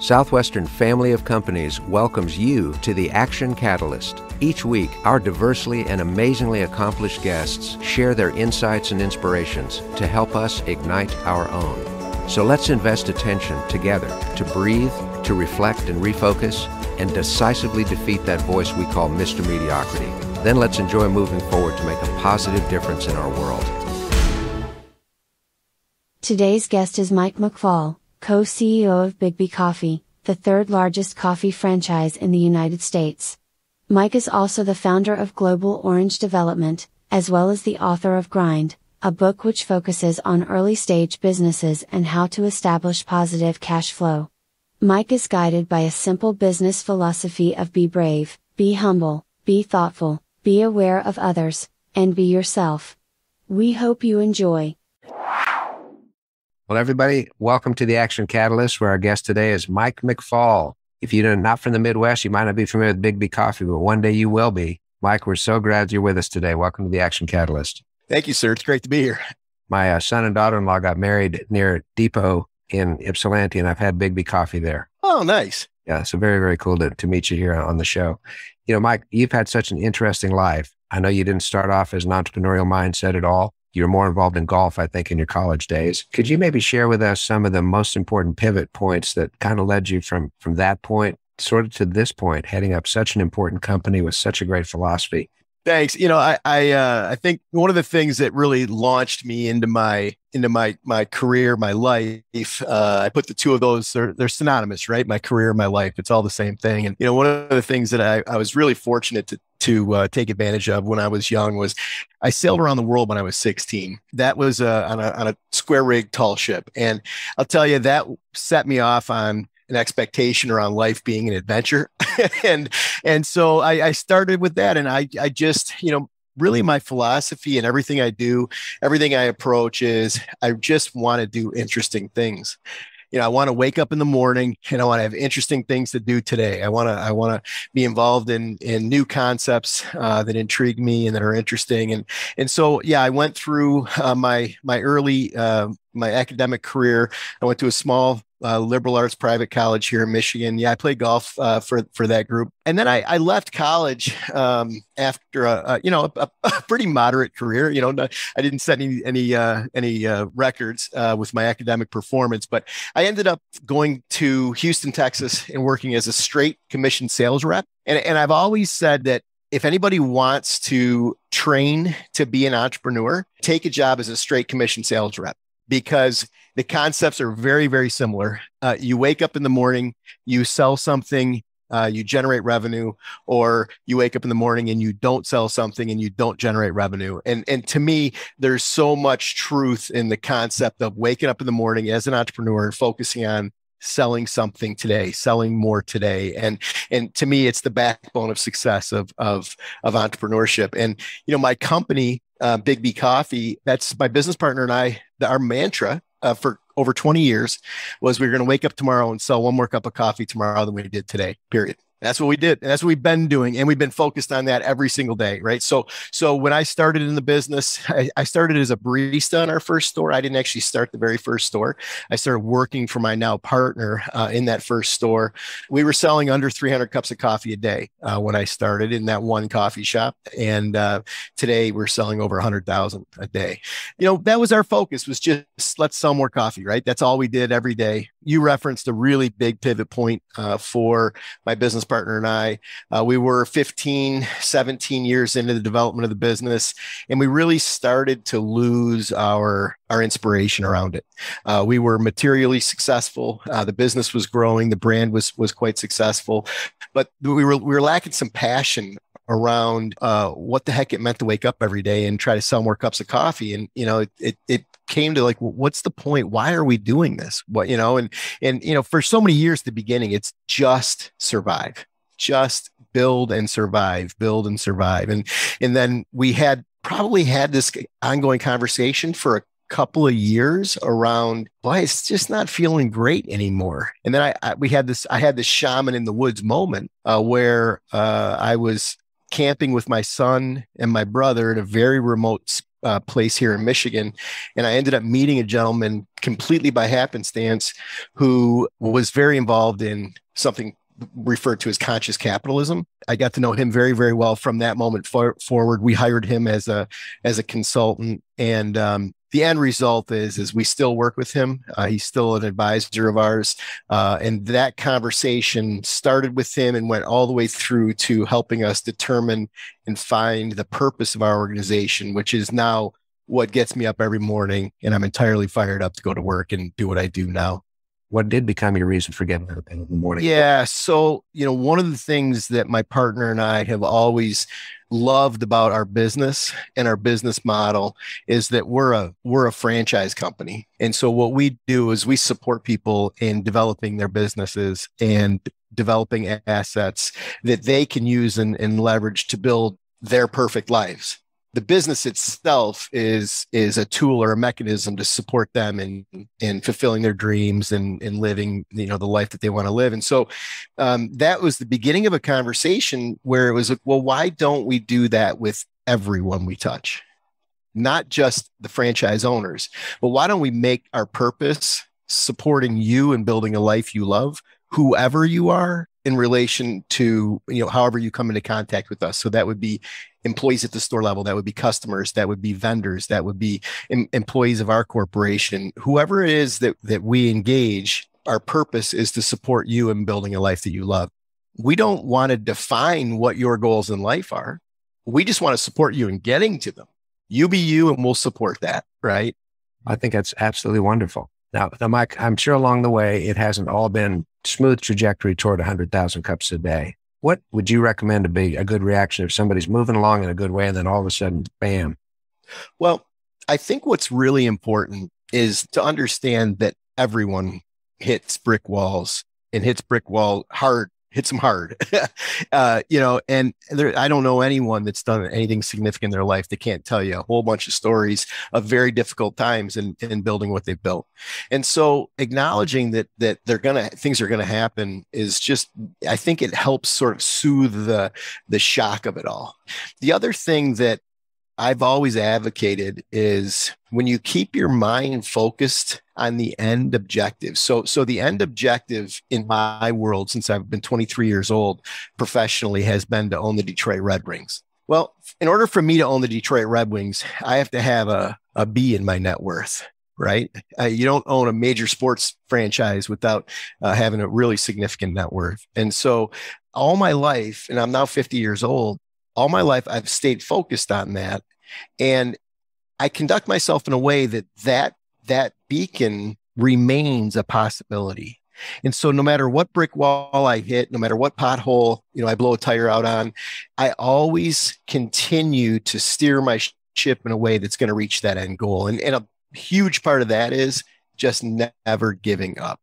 Southwestern Family of Companies welcomes you to the Action Catalyst. Each week, our diversely and amazingly accomplished guests share their insights and inspirations to help us ignite our own. So let's invest attention together to breathe, to reflect and refocus, and decisively defeat that voice we call Mr. Mediocrity. Then let's enjoy moving forward to make a positive difference in our world. Today's guest is Mike McFall, co-CEO of BIGGBY COFFEE, the third largest coffee franchise in the United States. Mike is also the founder of Global Orange Development, as well as the author of Grind, a book which focuses on early-stage businesses and how to establish positive cash flow. Mike is guided by a simple business philosophy of be brave, be humble, be thoughtful, be aware of others, and be yourself. We hope you enjoy. Well, everybody, welcome to the Action Catalyst, where our guest today is Mike McFall. If you're not from the Midwest, you might not be familiar with BIGGBY COFFEE, but one day you will be. Mike, we're so glad you're with us today. Welcome to the Action Catalyst. Thank you, sir. It's great to be here. My son and daughter-in-law got married near Depot in Ypsilanti, and I've had BIGGBY COFFEE there. Oh, nice. Yeah, so very, very cool to meet you here on the show. You know, Mike, you've had such an interesting life. I know you didn't start off as an entrepreneurial mindset at all. You're more involved in golf, I think, in your college days. Could you maybe share with us some of the most important pivot points that kind of led you from that point sort of to this point, heading up such an important company with such a great philosophy? Thanks. You know, I think one of the things that really launched me into my career, my life, I put the two of those, they're synonymous, right? My career, my life, it's all the same thing. And, you know, one of the things that I was really fortunate to take advantage of when I was young was I sailed around the world when I was 16. That was on a square rig tall ship. And I'll tell you, that set me off on an expectation around life being an adventure. and so I started with that. And I just, you know, really my philosophy and everything I do, everything I approach is I just want to do interesting things. You know, I want to wake up in the morning and I want to have interesting things to do today. I want to be involved in new concepts that intrigue me and that are interesting. And so, yeah, I went through my early my academic career. I went to a small liberal arts private college here in Michigan. Yeah, I played golf for that group. And then I left college after a pretty moderate career. You know, I didn't set any records with my academic performance, but I ended up going to Houston, Texas, and working as a straight commission sales rep. And I've always said that if anybody wants to train to be an entrepreneur, take a job as a straight commission sales rep, because the concepts are very, very similar. You wake up in the morning, you sell something, you generate revenue, or you wake up in the morning and you don't sell something and you don't generate revenue. And to me, there's so much truth in the concept of waking up in the morning as an entrepreneur and focusing on selling something today, selling more today. And to me, it's the backbone of success of entrepreneurship. And, you know, my company, BIGGBY COFFEE, that's my business partner and I, our mantra for over 20 years was we were going to wake up tomorrow and sell one more cup of coffee tomorrow than we did today, period. That's what we did. And that's what we've been doing. And we've been focused on that every single day, right? So when I started in the business, I started as a barista in our first store. I didn't actually start the very first store. I started working for my now partner in that first store. We were selling under 300 cups of coffee a day when I started in that one coffee shop. And today we're selling over 100,000 a day. You know, that was our focus, was just let's sell more coffee, right? That's all we did every day. You referenced a really big pivot point for my business partner and I. We were 15, 17 years into the development of the business, and we really started to lose our inspiration around it. We were materially successful. The business was growing. The brand was quite successful, but we were lacking some passion around what the heck it meant to wake up every day and try to sell more cups of coffee. And, you know, it came to like, what's the point? Why are we doing this? What, you know, and, you know, for so many years at the beginning, it's just survive, just build and survive, build and survive. And then we probably had this ongoing conversation for a couple of years around, boy, it's just not feeling great anymore. And then I had this shaman in the woods moment where I was camping with my son and my brother in a very remote place here in Michigan. And I ended up meeting a gentleman completely by happenstance who was very involved in something referred to as conscious capitalism. I got to know him very, very well from that moment forward. We hired him as a consultant, and the end result is we still work with him. He's still an advisor of ours, and that conversation started with him and went all the way through to helping us determine and find the purpose of our organization, which is now what gets me up every morning, and I'm entirely fired up to go to work and do what I do now. What did become your reason for getting up in the morning? Yeah. So, one of the things that my partner and I have always loved about our business and our business model is that we're a franchise company. And so what we do is we support people in developing their businesses and developing assets that they can use and leverage to build their perfect lives. The business itself is a tool or a mechanism to support them in fulfilling their dreams and living, the life that they want to live. And so that was the beginning of a conversation where it was like, well, why don't we do that with everyone we touch? Not just the franchise owners, but why don't we make our purpose supporting you and building a life you love, whoever you are, in relation to, however you come into contact with us. So that would be employees at the store level, that would be customers, that would be vendors, that would be employees of our corporation, whoever it is that we engage. Our purpose is to support you in building a life that you love. We don't want to define what your goals in life are. We just want to support you in getting to them. You be you, and we'll support that, right? I think that's absolutely wonderful. Now, Mike, I'm sure along the way, it hasn't all been smooth trajectory toward 100,000 cups a day. What would you recommend to be a good reaction if somebody's moving along in a good way and then all of a sudden, bam? Well, I think what's really important is to understand that everyone hits brick walls and hits them hard. And I don't know anyone that's done anything significant in their life that can't tell you a whole bunch of stories of very difficult times in building what they've built. And so acknowledging that things are gonna happen is just, I think it helps sort of soothe the shock of it all. The other thing that I've always advocated is when you keep your mind focused on the end objective. So the end objective in my world, since I've been 23 years old professionally, has been to own the Detroit Red Wings. Well, in order for me to own the Detroit Red Wings, I have to have a B in my net worth, right? You don't own a major sports franchise without having a really significant net worth. And so all my life, and I'm now 50 years old, all my life, I've stayed focused on that. And I conduct myself in a way that beacon remains a possibility. And so no matter what brick wall I hit, no matter what pothole, I blow a tire out on, I always continue to steer my ship in a way that's going to reach that end goal. And a huge part of that is just never giving up.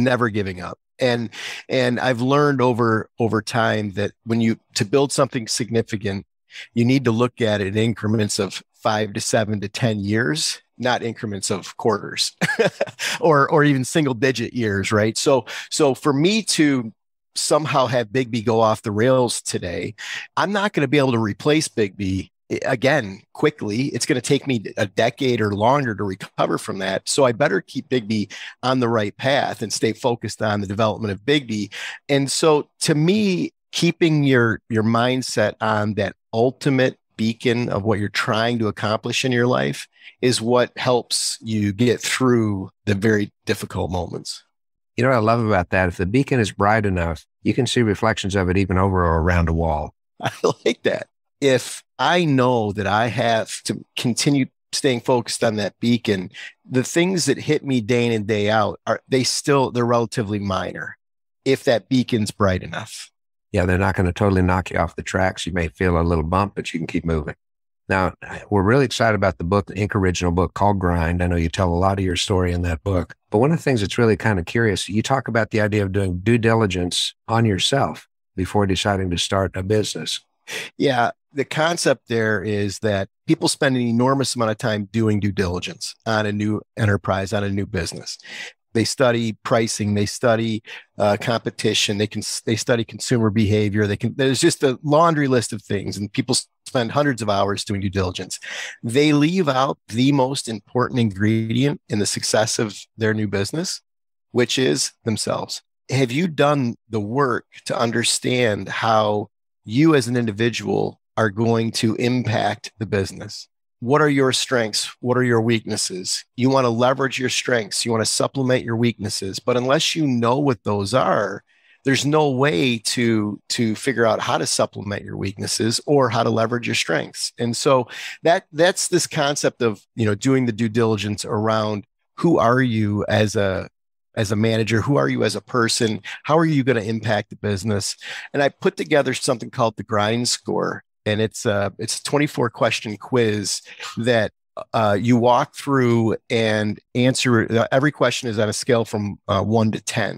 And I've learned over time that to build something significant, you need to look at it in increments of 5 to 7 to 10 years, not increments of quarters or even single digit years, right? So for me to somehow have BIGGBY go off the rails today, I'm not going to be able to replace BIGGBY again quickly. It's going to take me a decade or longer to recover from that. So I better keep BIGGBY on the right path and stay focused on the development of BIGGBY. And so to me, keeping your mindset on that ultimate beacon of what you're trying to accomplish in your life is what helps you get through the very difficult moments. You know what I love about that? If the beacon is bright enough, you can see reflections of it even over or around a wall. I like that. If I know that I have to continue staying focused on that beacon, the things that hit me day in and day out they're relatively minor if that beacon's bright enough. Yeah, they're not going to totally knock you off the tracks. You may feel a little bump, but you can keep moving. Now, we're really excited about the book, the Inc. original book called Grind. I know you tell a lot of your story in that book. But one of the things that's really kind of curious, you talk about the idea of doing due diligence on yourself before deciding to start a business. Yeah, the concept there is that people spend an enormous amount of time doing due diligence on a new enterprise, on a new business. They study pricing, they study competition, they study consumer behavior. There's just a laundry list of things, and people spend hundreds of hours doing due diligence. They leave out the most important ingredient in the success of their new business, which is themselves. Have you done the work to understand how you as an individual are going to impact the business? What are your strengths? What are your weaknesses? You want to leverage your strengths. You want to supplement your weaknesses. But unless you know what those are, there's no way to figure out how to supplement your weaknesses or how to leverage your strengths. And so that's this concept of, doing the due diligence around who are you as a manager, who are you as a person, how are you going to impact the business? And I put together something called the grind score. And it's a 24 question quiz that you walk through and answer. Every question is on a scale from 1 to 10.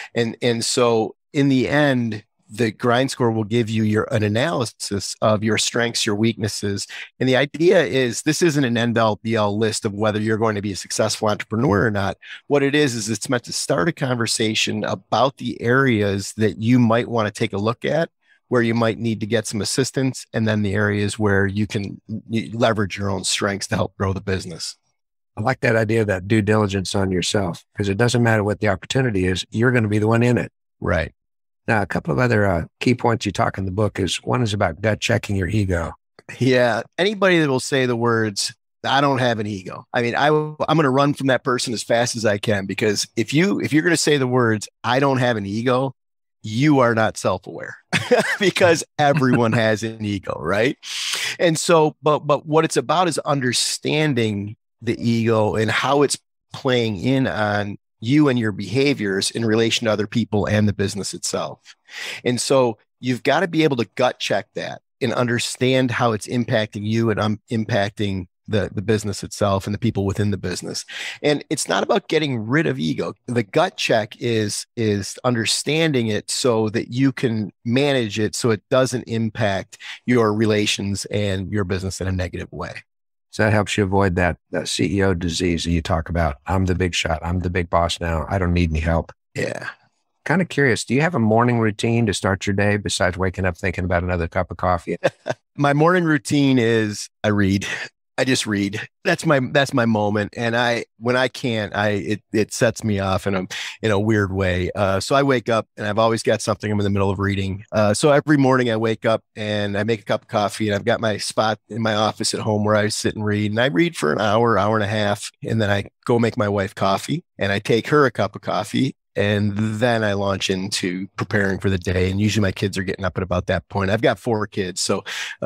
And so in the end, the grind score will give you an analysis of your strengths, your weaknesses. And the idea is this isn't an end all be all list of whether you're going to be a successful entrepreneur or not. What it is it's meant to start a conversation about the areas that you might want to take a look at, where you might need to get some assistance, and then the areas where you can leverage your own strengths to help grow the business. I like that idea of that due diligence on yourself, because it doesn't matter what the opportunity is, you're going to be the one in it. Right. Now, a couple of other key points you talk in the book is one is about gut checking your ego. Yeah. Anybody that will say the words, I don't have an ego. I mean, I'm going to run from that person as fast as I can, because if you're going to say the words, I don't have an ego, you are not self-aware because everyone has an ego, right? And so, but what it's about is understanding the ego and how it's playing in on you and your behaviors in relation to other people and the business itself. And so you've got to be able to gut check that and understand how it's impacting you and impacting the business itself and the people within the business. And it's not about getting rid of ego. The gut check is understanding it so that you can manage it so it doesn't impact your relations and your business in a negative way. So that helps you avoid that CEO disease that you talk about. I'm the big shot. I'm the big boss now. I don't need any help. Yeah. Kind of curious. Do you have a morning routine to start your day besides waking up thinking about another cup of coffee? My morning routine is I read. I just read. That's my moment. And when I can't, it sets me off in a weird way. So I wake up and I've always got something I'm in the middle of reading. So every morning I wake up and I make a cup of coffee, and I've got my spot in my office at home where I sit and read. And I read for an hour and a half. And then I go make my wife coffee, and I take her a cup of coffee. And then I launch into preparing for the day. And usually my kids are getting up at about that point. I've got 4 kids, so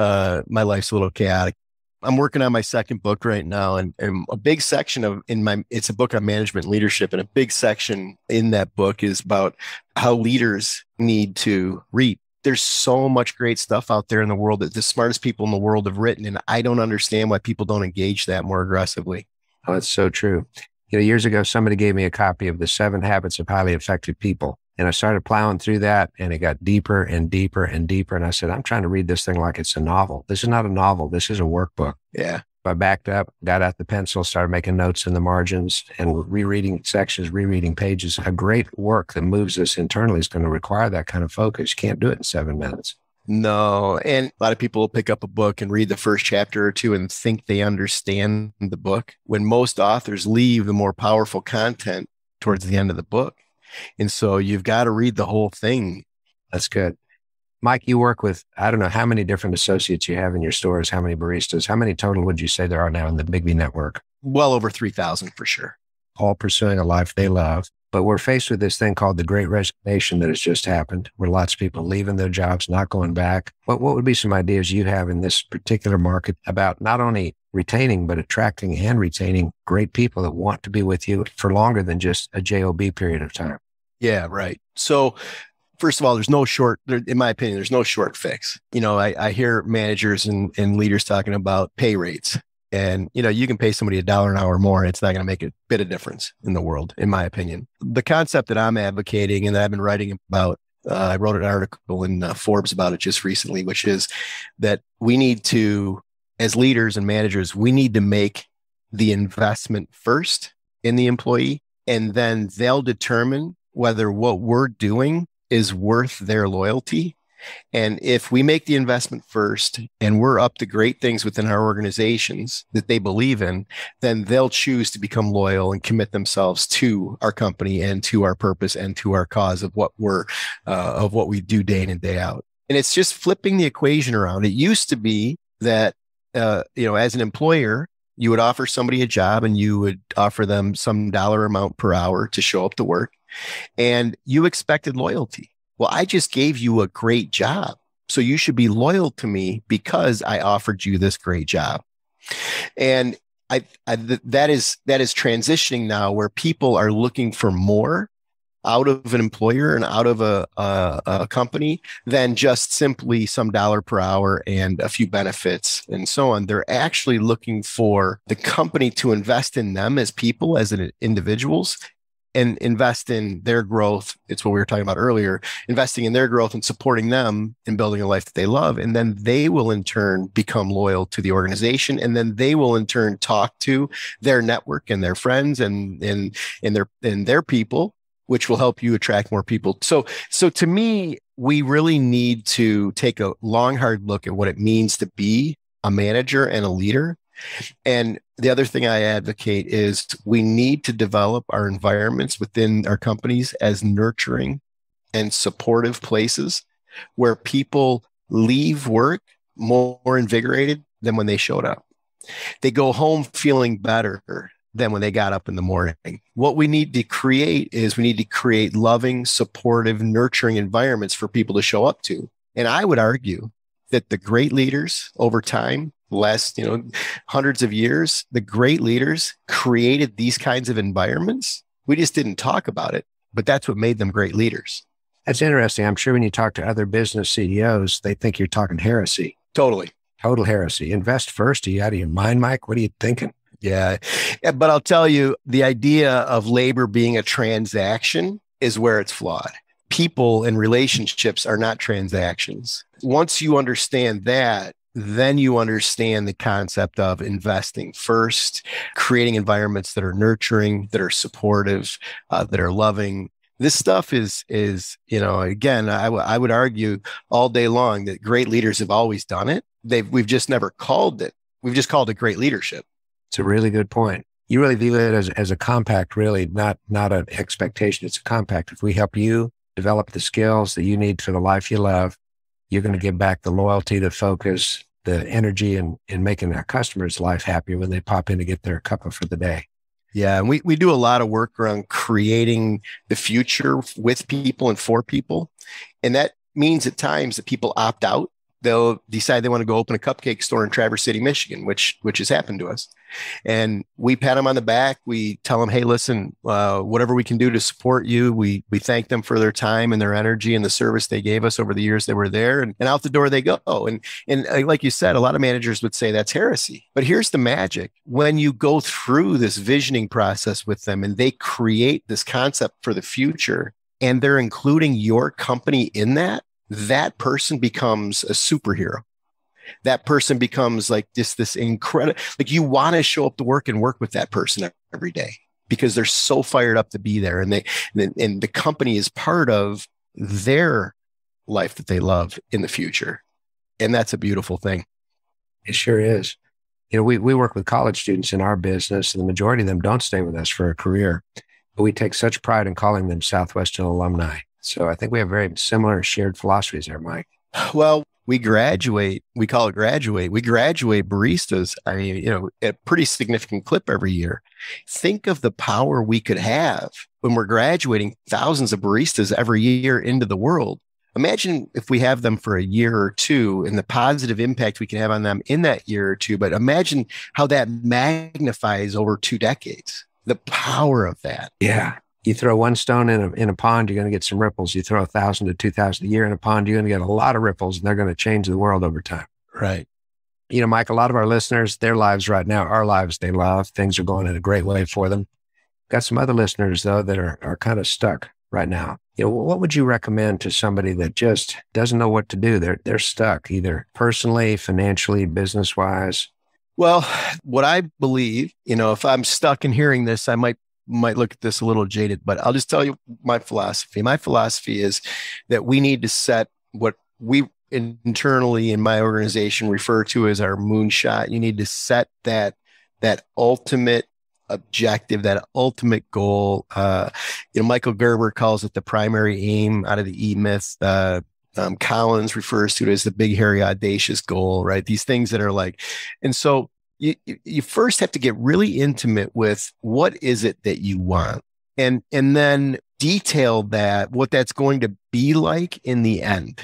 my life's a little chaotic. I'm working on my second book right now, and a big section it's a book on management and leadership. And a big section in that book is about how leaders need to read. There's so much great stuff out there in the world that the smartest people in the world have written. And I don't understand why people don't engage that more aggressively. Oh, that's so true. Years ago, somebody gave me a copy of The 7 Habits of Highly Effective People. And I started plowing through that, and it got deeper and deeper and deeper. And I said, I'm trying to read this thing like it's a novel. This is not a novel. This is a workbook. Yeah. I backed up, got out the pencil, started making notes in the margins and rereading sections, rereading pages. A great work that moves us internally is going to require that kind of focus. You can't do it in 7 minutes. No. And a lot of people will pick up a book and read the first chapter or two and think they understand the book, when most authors leave the more powerful content towards the end of the book. And so you've got to read the whole thing. That's good. Mike, you work with, I don't know how many different associates you have in your stores, how many baristas, how many total would you say there are now in the BIGGBY network? Well over 3,000 for sure. All pursuing a life they love. But we're faced with this thing called the Great Resignation that has just happened, where lots of people leaving their jobs, not going back. What would be some ideas you have in this particular market about not only retaining, but attracting and retaining great people that want to be with you for longer than just a JOB period of time? Yeah, right. So first of all, in my opinion, there's no short fix. I hear managers and leaders talking about pay rates. And, you can pay somebody $1 an hour more, and it's not going to make a bit of difference in the world, in my opinion. The concept that I'm advocating and that I've been writing about, I wrote an article in Forbes about it just recently, which is that we need to, as leaders and managers, we need to make the investment first in the employee, and then they'll determine whether what we're doing is worth their loyalty. And if we make the investment first and we're up to great things within our organizations that they believe in, then they'll choose to become loyal and commit themselves to our company and to our purpose and to our cause of what we do day in and day out. And it's just flipping the equation around. It used to be that, as an employer, you would offer somebody a job and you would offer them some dollar amount per hour to show up to work, and you expected loyalty. Well, I just gave you a great job, so you should be loyal to me because I offered you this great job. And that is transitioning now, where people are looking for more out of an employer and out of a company than just simply some dollar per hour and a few benefits and so on. They're actually looking for the company to invest in them as people, as individuals, and invest in their growth. It's what we were talking about earlier, investing in their growth and supporting them in building a life that they love. And then they will in turn become loyal to the organization. And then they will in turn talk to their network and their friends and their people, which will help you attract more people. So to me, we really need to take a long, hard look at what it means to be a manager and a leader. And the other thing I advocate is we need to develop our environments within our companies as nurturing and supportive places where people leave work more invigorated than when they showed up. They go home feeling better than when they got up in the morning. What we need to create is loving, supportive, nurturing environments for people to show up to. And I would argue that the great leaders over time, last hundreds of years, the great leaders created these kinds of environments. We just didn't talk about it, but that's what made them great leaders. That's interesting. I'm sure when you talk to other business CEOs, they think you're talking heresy. Totally. Total heresy. Invest first. Are you out of your mind, Mike? What are you thinking? Yeah. But I'll tell you, the idea of labor being a transaction is where it's flawed. People and relationships are not transactions. Once you understand that, then you understand the concept of investing first, creating environments that are nurturing, that are supportive, that are loving. This stuff is again, I would argue all day long that great leaders have always done it. We've just never called it. We've just called it great leadership. It's a really good point. You really view it as a compact, really, not an expectation. It's a compact. If we help you develop the skills that you need for the life you love, you're going to give back the loyalty, the focus, the energy in making our customers' life happier when they pop in to get their cuppa for the day. Yeah. And we do a lot of work around creating the future with people and for people. And that means at times that people opt out. They'll decide they want to go open a cupcake store in Traverse City, Michigan, which has happened to us. And we pat them on the back. We tell them, hey, listen, whatever we can do to support you. We thank them for their time and their energy and the service they gave us over the years they were there. And out the door they go. And like you said, a lot of managers would say that's heresy. But here's the magic. When you go through this visioning process with them and they create this concept for the future and they're including your company in that person becomes a superhero. That person becomes like this incredible, like you want to show up to work and work with that person every day because they're so fired up to be there. And the company is part of their life that they love in the future. And that's a beautiful thing. It sure is. We work with college students in our business, and the majority of them don't stay with us for a career, but we take such pride in calling them Southwestern alumni. So I think we have very similar shared philosophies there, Mike. Well, we graduate, we call it graduate. We graduate baristas, at a pretty significant clip every year. Think of the power we could have when we're graduating thousands of baristas every year into the world. Imagine if we have them for a year or two and the positive impact we can have on them in that year or two. But imagine how that magnifies over 2 decades, the power of that. Yeah. You throw one stone in a pond, you're going to get some ripples. You throw 1,000 to 2,000 a year in a pond, you're going to get a lot of ripples, and they're going to change the world over time. Right. Mike, a lot of our listeners, their lives right now, our lives they love. Things are going in a great way for them. Got some other listeners, though, that are kind of stuck right now. What would you recommend to somebody that just doesn't know what to do? They're stuck, either personally, financially, business-wise. Well, what I believe, if I'm stuck in hearing this, I might look at this a little jaded, but I'll just tell you my philosophy. My philosophy is that we need to set what we internally in my organization refer to as our moonshot. You need to set that ultimate objective, that ultimate goal. Michael Gerber calls it the primary aim out of the E-Myth. Collins refers to it as the big, hairy, audacious goal, right? These things that are like, and so you first have to get really intimate with what is it that you want, and then detail that, what that's going to be like in the end.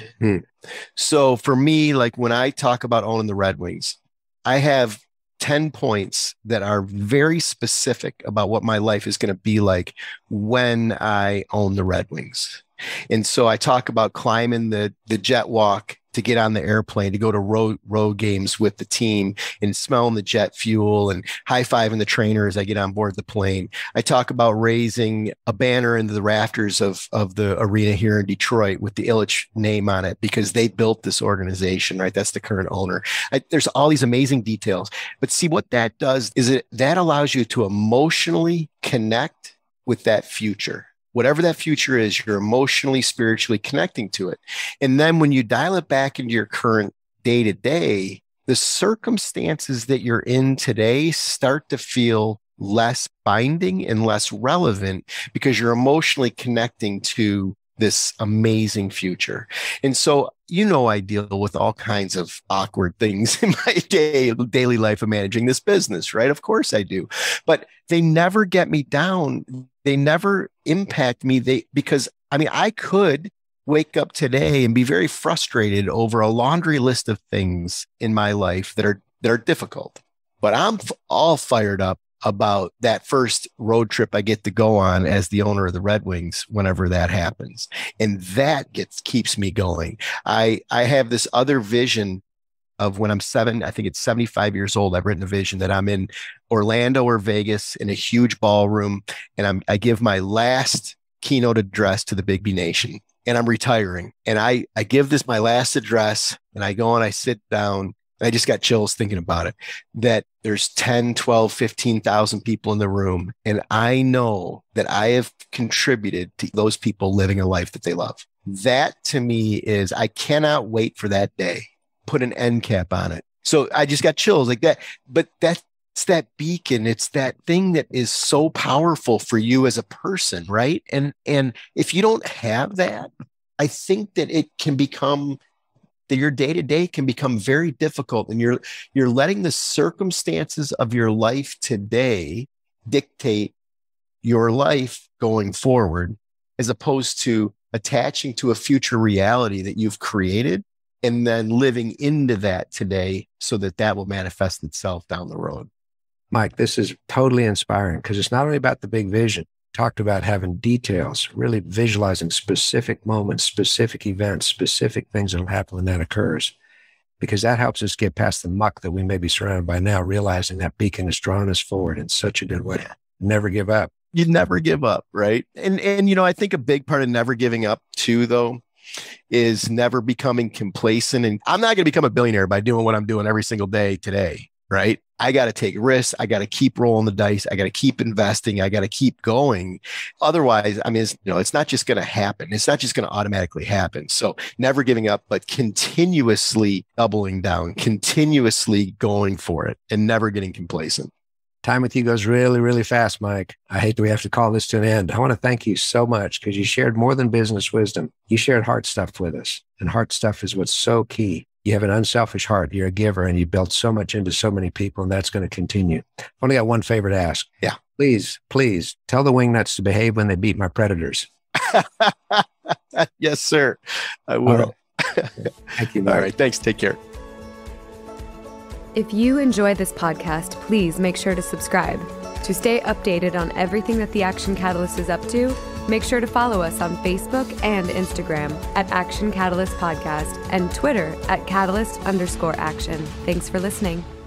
So for me, like when I talk about owning the Red Wings, I have 10 points that are very specific about what my life is going to be like when I own the Red Wings. And so I talk about climbing the jet walk to get on the airplane, to go to road games with the team and smelling the jet fuel and high-fiving the trainer as I get on board the plane. I talk about raising a banner into the rafters of the arena here in Detroit with the Illich name on it because they built this organization, right? That's the current owner. There's all these amazing details. But see, what that does is that allows you to emotionally connect with that future. Whatever that future is, you're emotionally, spiritually connecting to it. And then when you dial it back into your current day to day, the circumstances that you're in today start to feel less binding and less relevant because you're emotionally connecting to this amazing future. And so, I deal with all kinds of awkward things in my daily life of managing this business, right? Of course I do, but they never get me down. They never impact me. Because I could wake up today and be very frustrated over a laundry list of things in my life that are difficult, but I'm all fired up about that first road trip I get to go on as the owner of the Red Wings whenever that happens. And that keeps me going. I have this other vision of when I'm 75 years old. I've written a vision that I'm in Orlando or Vegas in a huge ballroom. And I give my last keynote address to the BIGGBY Nation, and I'm retiring. And I give this my last address, and I go and I sit down. I just got chills thinking about it, that there's 10, 12, 15,000 people in the room. And I know that I have contributed to those people living a life that they love. That to me is, I cannot wait for that day. Put an end cap on it. So I just got chills like that. But that's that beacon. It's that thing that is so powerful for you as a person, right? And if you don't have that, I think that it can become that your day-to-day can become very difficult, and you're letting the circumstances of your life today dictate your life going forward, as opposed to attaching to a future reality that you've created and then living into that today so that will manifest itself down the road. Mike, this is totally inspiring because it's not only about the big vision. Talked about having details, really visualizing specific moments, specific events, specific things that will happen when that occurs, because that helps us get past the muck that we may be surrounded by now, realizing that beacon is drawing us forward in such a good way. Never give up. You never give up, right? And I think a big part of never giving up too, though, is never becoming complacent. And I'm not going to become a billionaire by doing what I'm doing every single day today, right? I got to take risks. I got to keep rolling the dice. I got to keep investing. I got to keep going. Otherwise, it's not just going to happen. It's not just going to automatically happen. So never giving up, but continuously doubling down, continuously going for it, and never getting complacent. Time with you goes really, really fast, Mike. I hate that we have to call this to an end. I want to thank you so much because you shared more than business wisdom. You shared heart stuff with us, and heart stuff is what's so key. You have an unselfish heart. You're a giver, and you built so much into so many people, and that's going to continue. I've only got one favor to ask. Yeah. Please tell the wingnuts to behave when they beat my predators. Yes, sir. I will. Right. Thank you, Mike. All right. Thanks. Take care. If you enjoy this podcast, please make sure to subscribe. To stay updated on everything that the Action Catalyst is up to, make sure to follow us on Facebook and Instagram at Action Catalyst Podcast and Twitter at Catalyst_Action. Thanks for listening.